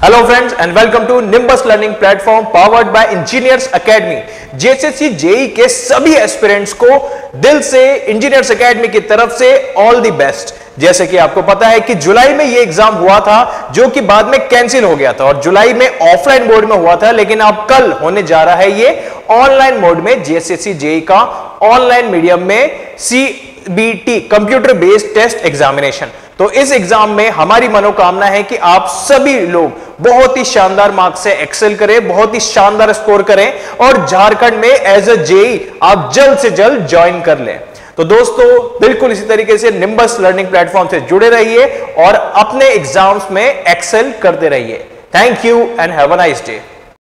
Hello friends and welcome to Nimbus learning platform powered by engineers academy. JSSC JE के सभी aspirants को दिल से इंजीनियर्स एकेडमी की तरफ से ऑल द बेस्ट। जैसे कि आपको पता है कि जुलाई में ये एग्जाम हुआ था जो कि बाद में कैंसिल हो गया था और जुलाई में ऑफलाइन मोड में हुआ था, लेकिन अब कल होने जा रहा है ये ऑनलाइन मोड में जेएसएससी जेई का ऑनलाइन मीडियम में CBT computer based test examination. तो इस एग्जाम में हमारी मनोकामना है कि आप सभी लोग बहुत ही शानदार मार्क्स से एक्सेल करें, बहुत ही शानदार स्कोर करें और झारखंड में एज अ जेई आप जल्द से जल्द ज्वाइन कर लें। तो दोस्तों बिल्कुल इसी तरीके से निम्बस लर्निंग प्लेटफॉर्म से जुड़े रहिए और अपने एग्जाम्स में एक्सेल करते रहिए। Thank you and have a nice day.